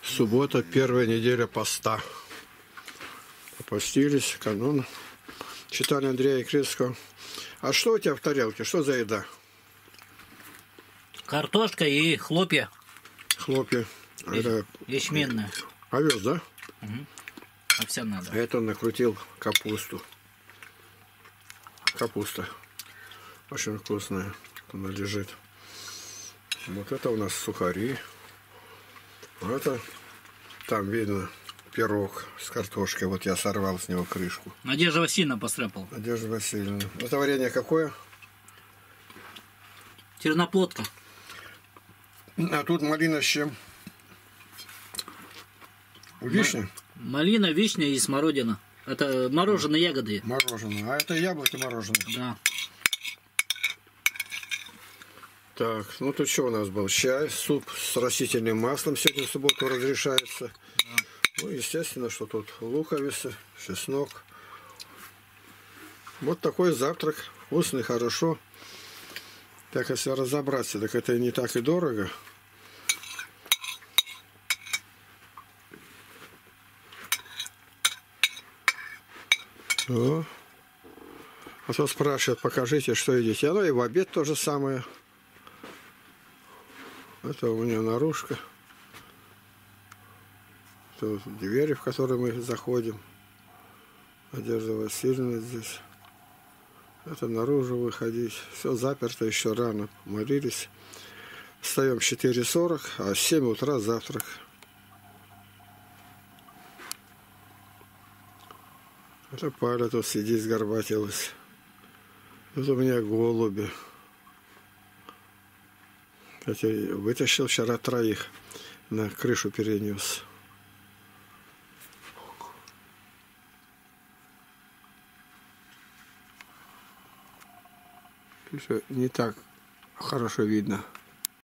Суббота, первая неделя поста. Попостились, канун. Читали Андрея Критского. А что у тебя в тарелке? Что за еда? Картошка и хлопья. Хлопья. Это Ячменная. овес, да? Угу. Овсяная, да. А это он накрутил капусту. Капуста. Очень вкусная. Она лежит. Вот это у нас сухари. А это там видно пирог с картошкой. Вот я сорвал с него крышку. Надежда Васильевна постряпала. Надежда Васильевна. Это варенье какое? Терноплодка. А тут малина с чем? Вишня? Малина, вишня и смородина. Это мороженые ягоды. Мороженое. А это яблоки мороженое. Да. Так, ну тут что у нас был? Чай, суп с растительным маслом сегодня в субботу разрешается. Да. Ну, естественно, что тут луковица, чеснок. Вот такой завтрак. Вкусный, хорошо. Так, если разобраться, так это не так и дорого. О. А то спрашивают, покажите, что едите. Оно и в обед то же самое. Это у меня наружка. Тут двери, в которые мы заходим. Надежда Васильевна здесь. Это наружу выходить. Все заперто, еще рано. Молились. Встаем в 4:40, а в 7 утра завтрак. Это Паля тут сидит, сгорбатилась. Тут у меня голуби. Я вытащил вчера 3 на крышу перенес. Не так хорошо видно.